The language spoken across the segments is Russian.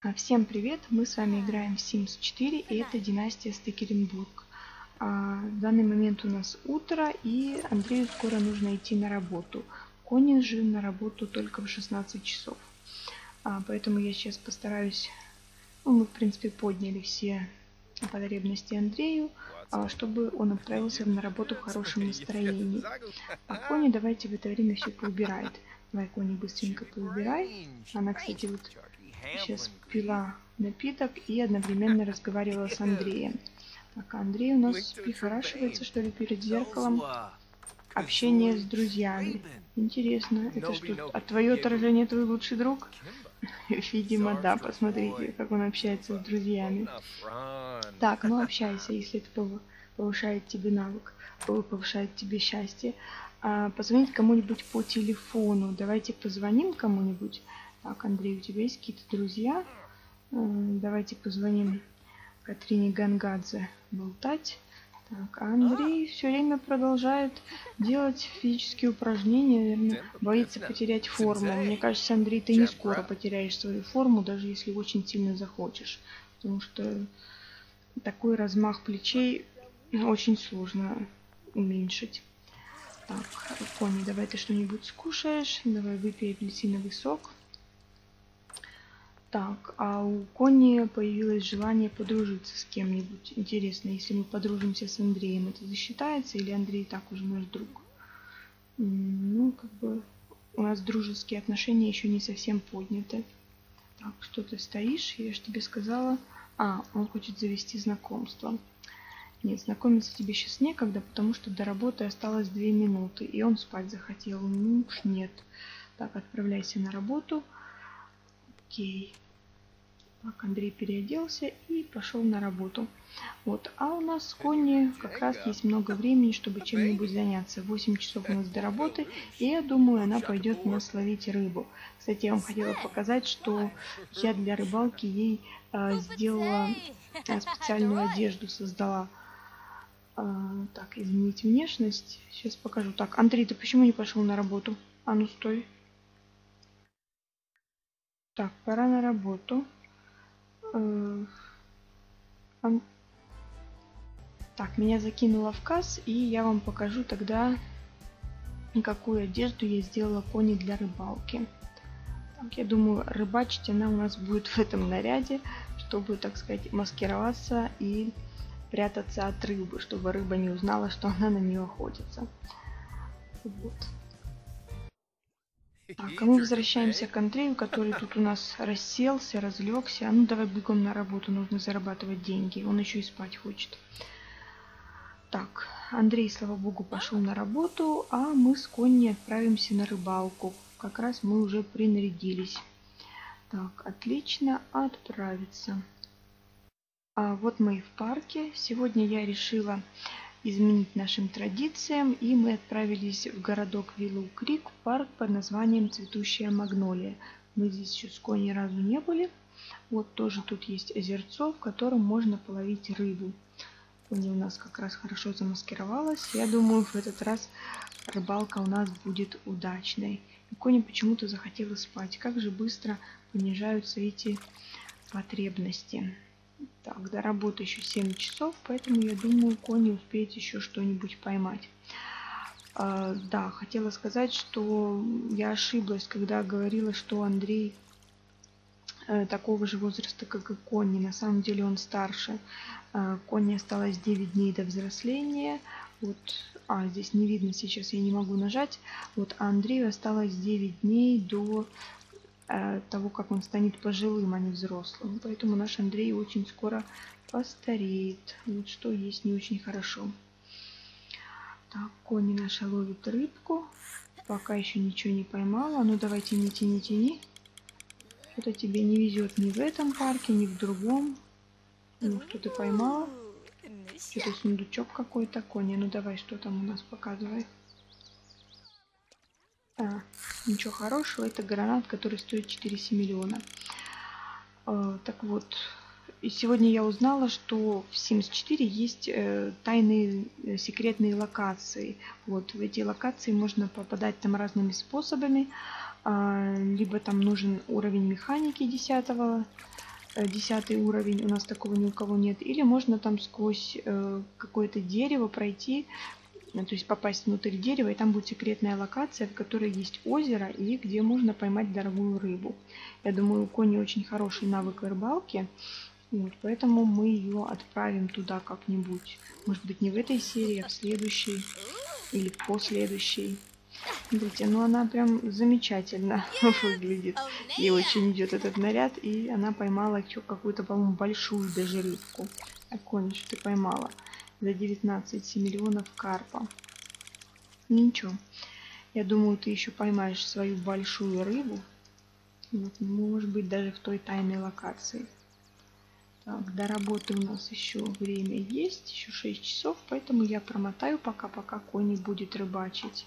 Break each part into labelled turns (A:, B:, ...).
A: Всем привет! Мы с вами играем в Sims 4, и это династия Стекеренбург. В данный момент у нас утро, и Андрею скоро нужно идти на работу. Кони же на работу только в 16 часов. Поэтому я сейчас постараюсь... мы, в принципе, подняли все потребности Андрею, чтобы он отправился на работу в хорошем настроении. Кони давайте в это время все поубирает. Давай, Кони, быстренько поубирай. Она, кстати, вот сейчас пила напиток и одновременно разговаривала с Андреем. Так, Андрей у нас прихорашивается, что ли, перед зеркалом. Общение с друзьями. Интересно, это что, твое отражение твой лучший друг? Видимо, да, посмотрите, как он общается с друзьями. Так, ну общайся, если это повышает тебе навык, повышает тебе счастье. Позвонить кому-нибудь по телефону. Давайте позвоним кому-нибудь. Так, Андрей, у тебя есть какие-то друзья? Давайте позвоним Катрине Гангадзе болтать. Так, Андрей все время продолжает делать физические упражнения, наверное, боится потерять форму. Мне кажется, Андрей, ты не скоро потеряешь свою форму, даже если очень сильно захочешь. Потому что такой размах плечей очень сложно уменьшить. Так, Кони, давай ты что-нибудь скушаешь. Давай выпей апельсиновый сок. Так, а у Кони появилось желание подружиться с кем-нибудь. Интересно, если мы подружимся с Андреем, это засчитается или Андрей так уже наш друг? Ну, как бы у нас дружеские отношения еще не совсем подняты. Так, что ты стоишь? Я же тебе сказала. Он хочет завести знакомство. Нет, знакомиться тебе сейчас некогда, потому что до работы осталось 2 минуты, и он спать захотел. Ну уж нет. Так, отправляйся на работу. Окей. Так, Андрей переоделся и пошел на работу. Вот, а у нас с Кони как раз есть много времени, чтобы чем-нибудь заняться. 8 часов у нас до работы, и я думаю, она пойдет нас ловить рыбу. Кстати, я вам хотела показать, что я для рыбалки ей сделала специальную одежду, создала. Так, изменить внешность. Сейчас покажу. Так, Андрей, ты почему не пошел на работу? А ну стой. Так, пора на работу. Так, меня закинуло в касс, и я вам покажу тогда, какую одежду я сделала Кони для рыбалки. Так, я думаю, рыбачить она у нас будет в этом наряде, чтобы, так сказать, маскироваться и прятаться от рыбы, чтобы рыба не узнала, что она на нее охотится. Вот. Так, а мы возвращаемся к Андрею, который тут у нас расселся, разлегся. Ну давай бегом на работу, нужно зарабатывать деньги. Он еще и спать хочет. Так, Андрей, слава богу, пошел на работу, а мы с Конни отправимся на рыбалку. Как раз мы уже принарядились. Так, отлично, отправиться. Вот мы и в парке. Сегодня я решила изменить нашим традициям, и мы отправились в городок Виллоу Крик, в парк под названием Цветущая Магнолия. Мы здесь еще с Кони ни разу не были. Вот тоже тут есть озерцо, в котором можно половить рыбу. Кони у нас как раз хорошо замаскировалась. Я думаю, в этот раз рыбалка у нас будет удачной. И Кони почему-то захотела спать. Как же быстро понижаются эти потребности. Так, до работы еще 7 часов, поэтому я думаю, Кони успеет еще что-нибудь поймать. Да, хотела сказать, что я ошиблась, когда говорила, что Андрей такого же возраста, как и Кони. На самом деле он старше. Кони осталось 9 дней до взросления. Вот, здесь не видно сейчас, я не могу нажать. Вот, а Андрею осталось 9 дней до того, как он станет пожилым, а не взрослым. Поэтому наш Андрей очень скоро постареет. Вот что есть не очень хорошо. Так, Кони наша ловит рыбку. Пока еще ничего не поймала. Ну давай, тяни, тяни, тяни. Что-то тебе не везет ни в этом парке, ни в другом. Ну, что ты поймала? Что-то сундучок какой-то, Кони. Ну давай, что там у нас, показывай. Ничего хорошего, это гранат, который стоит 4 миллиона. Так вот, и сегодня я узнала, что в Sims 4 есть тайные секретные локации. Вот в эти локации можно попадать там разными способами. Либо там нужен уровень механики 10 10 уровень, у нас такого ни у кого нет. Или можно там сквозь какое-то дерево пройти, то есть попасть внутрь дерева, и там будет секретная локация, в которой есть озеро и где можно поймать дорогую рыбу. Я думаю, у Кони очень хороший навык рыбалки, вот, поэтому мы ее отправим туда как-нибудь. Может быть, не в этой серии, а в следующей или в последующей. Смотрите, ну она прям замечательно выглядит. Ей очень идет этот наряд, и она поймала какую-то, по-моему, большую даже рыбку. А Кони, что ты поймала? За 19 миллионов карпа. Ну ничего. Я думаю, ты еще поймаешь свою большую рыбу. Вот, может быть, даже в той тайной локации. Так, до работы у нас еще время есть. Еще 6 часов. Поэтому я промотаю пока Кони будет рыбачить.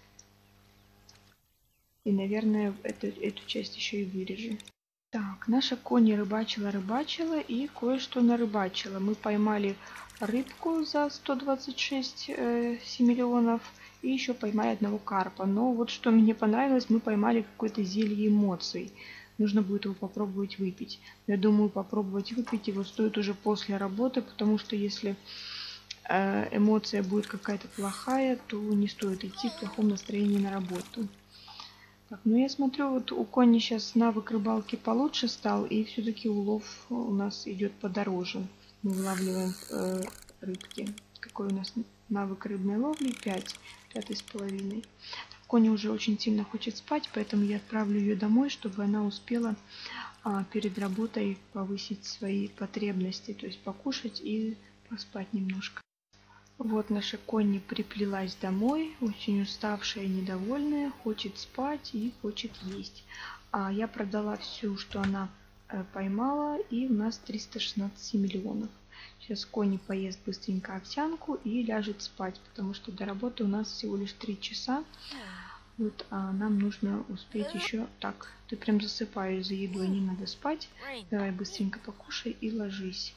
A: И, наверное, эту часть еще и вырежу. Так, наша Кони рыбачила и кое-что нарыбачила. Мы поймали рыбку за 126 миллионов и еще поймали одного карпа. Но вот что мне понравилось, мы поймали какое-то зелье эмоций. Нужно будет его попробовать выпить. Я думаю, попробовать выпить его стоит уже после работы, потому что если эмоция будет какая-то плохая, то не стоит идти в плохом настроении на работу. Так, ну я смотрю, вот у Кони сейчас навык рыбалки получше стал, и все-таки улов у нас идет подороже. Мы вылавливаем рыбки. Какой у нас навык рыбной ловли? 5, 5,5. Кони уже очень сильно хочет спать, поэтому я отправлю ее домой, чтобы она успела перед работой повысить свои потребности, то есть покушать и поспать немножко. Вот наша Конни приплелась домой, очень уставшая и недовольная, хочет спать и хочет есть. А я продала все, что она поймала, и у нас 316 миллионов. Сейчас Конни поест быстренько овсянку и ляжет спать, потому что до работы у нас всего лишь 3 часа. Вот, а нам нужно успеть еще... Так, ты прям засыпаешь за едой, не надо спать. Давай быстренько покушай и ложись.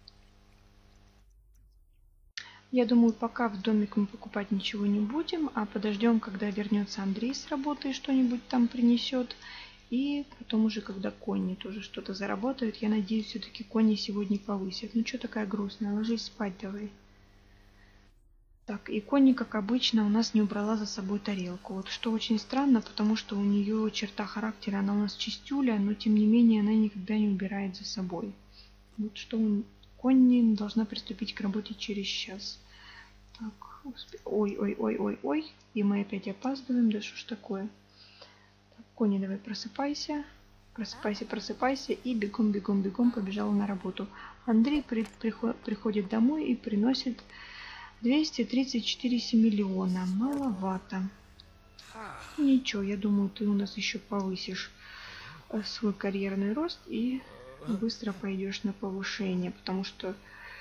A: Я думаю, пока в домик мы покупать ничего не будем, а подождем, когда вернется Андрей с работы и что-нибудь там принесет. И потом уже, когда Конни тоже что-то заработает, я надеюсь, все-таки Конни сегодня повысит. Ну что такая грустная, ложись спать давай. Так, и Конни, как обычно, у нас не убрала за собой тарелку. Вот что очень странно, потому что у нее черта характера, она у нас чистюля, но тем не менее она никогда не убирает за собой. Вот что Конни должна приступить к работе через час. Так, ой. И мы опять опаздываем. Да что ж такое? Так, Конни, давай просыпайся. Просыпайся. И бегом побежала на работу. Андрей приходит домой и приносит 234 миллиона. Маловато. Ничего, я думаю, ты у нас еще повысишь свой карьерный рост и быстро пойдешь на повышение, потому что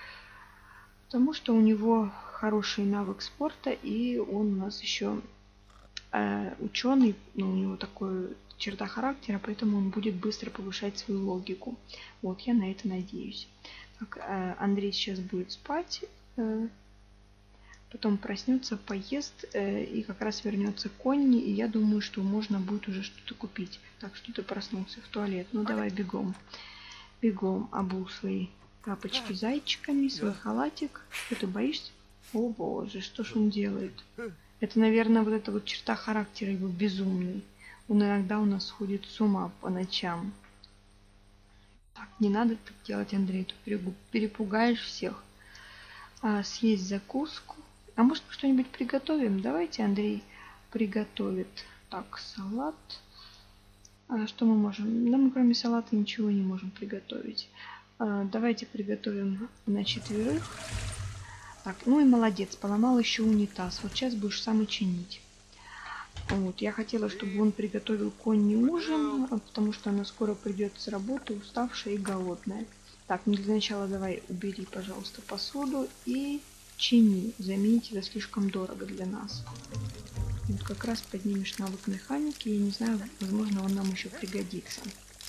A: у него хороший навык спорта, и он у нас еще ученый, но у него такой черта характера, поэтому он будет быстро повышать свою логику. Вот, я на это надеюсь. Так, Андрей сейчас будет спать, потом проснется, поест, и как раз вернется Конни, и я думаю, что можно будет уже что-то купить. Так, что ты проснулся в туалет? Ну давай бегом. Бегом обул свои тапочки зайчиками, свой халатик. Что ты боишься? О боже, что ж он делает? Это, наверное, вот эта вот черта характера его безумный. Он иногда у нас сходит с ума по ночам. Так, не надо так делать, Андрей, ты перепугаешь всех. Съесть закуску. А может мы что-нибудь приготовим? Давайте Андрей приготовит. Так, салат. Что мы можем? Да мы кроме салата ничего не можем приготовить. Давайте приготовим на 4. Так, ну и молодец, поломал еще унитаз. Вот сейчас будешь сам и чинить. Вот, я хотела, чтобы он приготовил Конни ужин, потому что она скоро придет с работы, уставшая и голодная. Так, ну для начала давай убери, пожалуйста, посуду и чини. Заменить это слишком дорого для нас. Вот как раз поднимешь навык механики, я не знаю, возможно, он нам еще пригодится.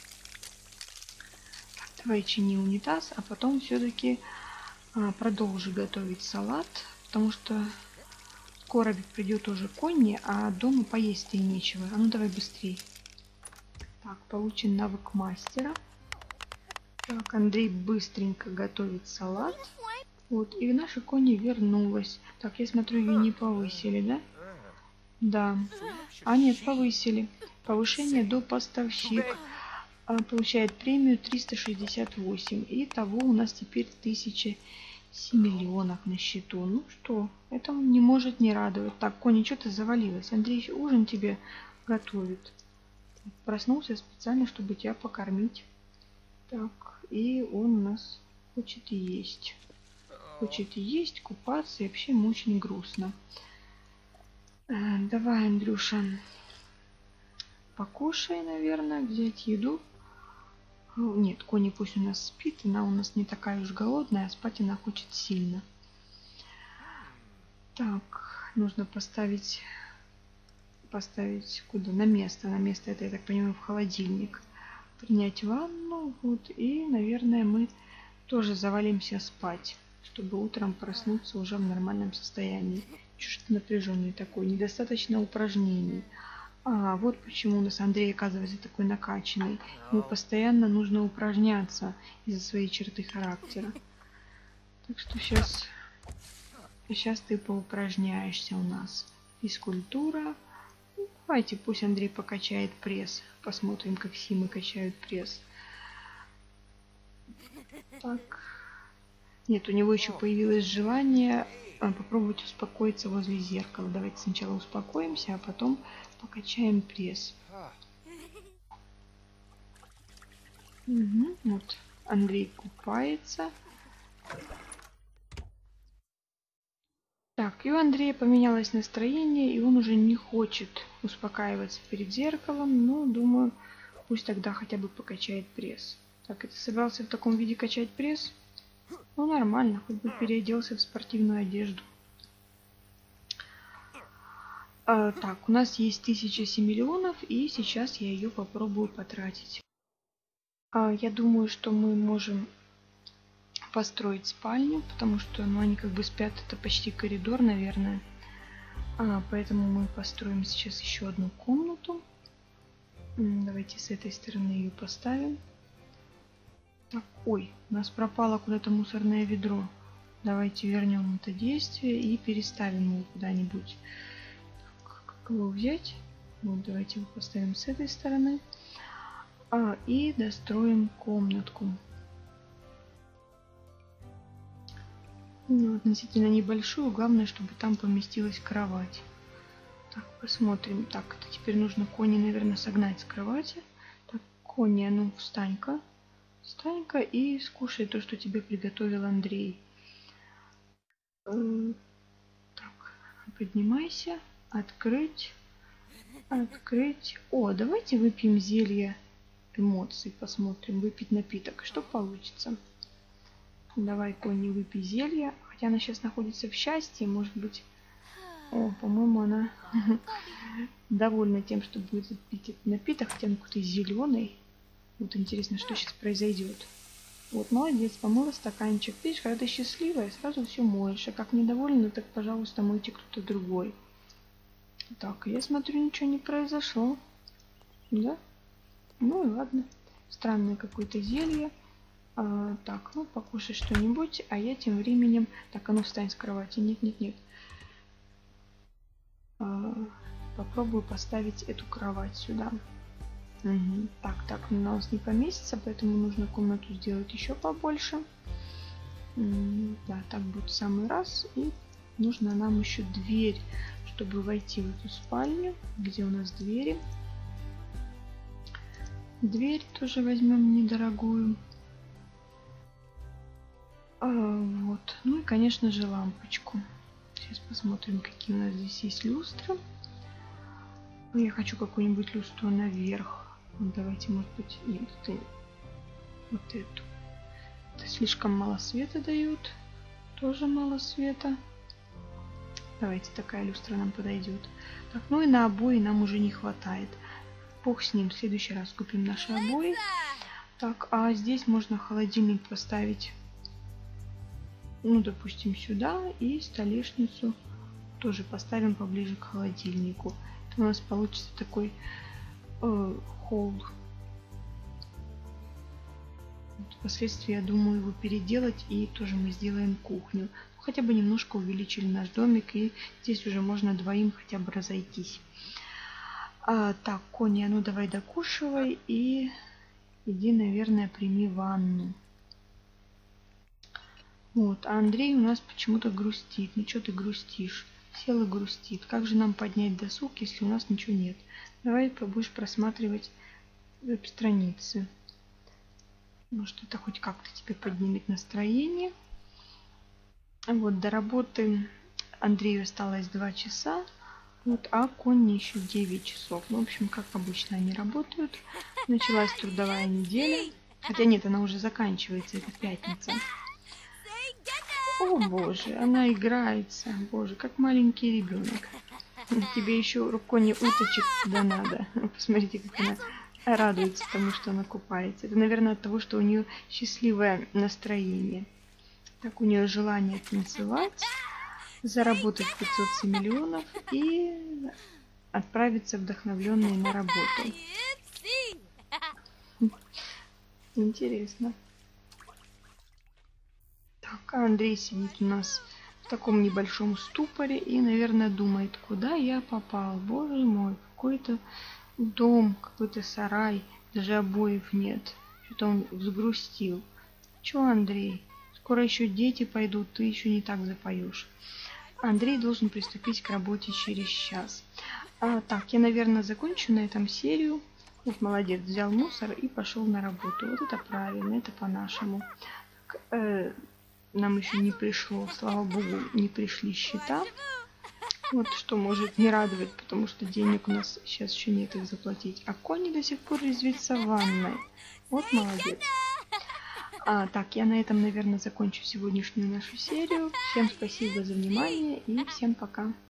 A: Так, давай чини унитаз, а потом все-таки продолжи готовить салат, потому что скоро придет уже Конни, а дома поесть ей нечего. А ну давай быстрее. Так, получен навык мастера. Так, Андрей быстренько готовит салат. Вот, и наша Кони вернулась. Так, я смотрю, ее не повысили, да? Да. А нет, повысили. Повышение до поставщик. Получает премию 368. И того у нас теперь 1007 миллионов на счету. Ну что, это не может не радовать. Так, Кони, что ты завалилась? Андрей еще ужин тебе готовит. Проснулся специально, чтобы тебя покормить. Так, и он у нас хочет есть. Хочет есть, купаться, и вообще ему очень грустно. Давай, Андрюша, покушай, наверное, взять еду. Нет, Кони пусть у нас спит, она у нас не такая уж голодная, а спать она хочет сильно. Так, нужно поставить куда? На место. На место это, я так понимаю, в холодильник. Принять ванну, вот, и, наверное, мы тоже завалимся спать, чтобы утром проснуться уже в нормальном состоянии. Чуть напряженный такой, недостаточно упражнений. Вот почему у нас Андрей, оказывается, такой накачанный. Ему постоянно нужно упражняться из-за своей черты характера. Так что сейчас ты поупражняешься у нас. Физкультура. Давайте пусть Андрей покачает пресс. Посмотрим, как Симы качают пресс. Так. Нет, у него еще появилось желание попробовать успокоиться возле зеркала. Давайте сначала успокоимся, а потом покачаем пресс. Угу, вот Андрей купается. Так, и у Андрея поменялось настроение, и он уже не хочет успокаиваться перед зеркалом. Но, думаю, пусть тогда хотя бы покачает пресс. Так, это собрался в таком виде качать пресс? Ну, нормально, хоть бы переоделся в спортивную одежду. Так, у нас есть 1007 миллионов, и сейчас я ее попробую потратить. Я думаю, что мы можем построить спальню, потому что они как бы спят, это почти коридор, наверное. Поэтому мы построим сейчас еще одну комнату. Давайте с этой стороны ее поставим. Так, ой, у нас пропало куда-то мусорное ведро. Давайте вернем это действие и переставим его куда-нибудь. Как его взять? Вот, давайте его поставим с этой стороны. И достроим комнатку. Относительно небольшую, главное, чтобы там поместилась кровать. Так, посмотрим. Так, это теперь нужно Кони, наверное, согнать с кровати. Так, Кони, а ну встань-ка. Встань-ка и скушай то, что тебе приготовил Андрей. Так, поднимайся. Открыть. Открыть. О, давайте выпьем зелье эмоций. Посмотрим. Выпить напиток. Что получится? Давай, Кони, выпей зелье. Хотя она сейчас находится в счастье. Может быть... О, по-моему, она довольна тем, что будет пить этот напиток. Хотя он какой-то зеленый. Вот интересно, что сейчас произойдет. Вот, молодец, помыла стаканчик. Видишь, когда ты счастливая, сразу все моешь. А как недовольна, так, пожалуйста, мойте кто-то другой. Так, я смотрю, ничего не произошло. Да? Ну и ладно. Странное какое-то зелье. Так, ну покушай что-нибудь, а я тем временем... Так, а ну встань с кровати. Нет, нет, нет. Попробую поставить эту кровать сюда. Угу. Так, у нас не поместится, поэтому нужно комнату сделать еще побольше. Да, так будет в самый раз. И нужно нам еще дверь, чтобы войти в эту спальню. Где у нас двери? Дверь тоже возьмем недорогую. Вот. Ну и, конечно же, лампочку. Сейчас посмотрим, какие у нас здесь есть люстры. Я хочу какую-нибудь люстру наверх. Вот давайте, может быть, нет, это вот эту. Это слишком мало света дает. Тоже мало света. Давайте, такая люстра нам подойдет. Так, ну и на обои нам уже не хватает. Бог с ним, в следующий раз купим наши обои. Так, а здесь можно холодильник поставить. Ну, допустим, сюда. И столешницу тоже поставим поближе к холодильнику. Это у нас получится такой холл. Впоследствии, я думаю, его переделать, и тоже мы сделаем кухню. Хотя бы немножко увеличили наш домик, и здесь уже можно двоим хотя бы разойтись. Так, Коня, ну давай докушивай и иди, наверное, прими ванну. Вот, а Андрей у нас почему-то грустит. Ну что ты грустишь? Сел и грустит. Как же нам поднять досуг, если у нас ничего нет? Давай будешь просматривать веб-страницы. Может, это хоть как-то тебе поднимет настроение. Вот, до работы Андрею осталось 2 часа. Вот, а Коне еще 9 часов. Ну, в общем, как обычно они работают. Началась трудовая неделя. Хотя нет, она уже заканчивается, это пятница. О боже, она играется. Боже, как маленький ребенок. Тебе еще Коне уточек туда надо. Посмотрите, как она радуется тому, что она купается. Это, наверное, от того, что у нее счастливое настроение. Так, у нее желание танцевать, заработать 500 миллионов и отправиться вдохновленной на работу. Интересно. Так, а Андрей сидит у нас в таком небольшом ступоре и, наверное, думает, куда я попал. Боже мой, какой-то дом, какой-то сарай, даже обоев нет. Что-то он взгрустил. Че, Андрей? Скоро еще дети пойдут, ты еще не так запоешь. Андрей должен приступить к работе через час. Так, я, наверное, закончу на этом серию. Вот молодец, взял мусор и пошел на работу. Вот это правильно, это по-нашему. Нам еще не пришло, слава богу, не пришли счета. Вот что может не радовать, потому что денег у нас сейчас еще нет их заплатить. А Кони до сих пор резвится в ванной. Вот молодец. Так, я на этом, наверное, закончу сегодняшнюю нашу серию. Всем спасибо за внимание и всем пока.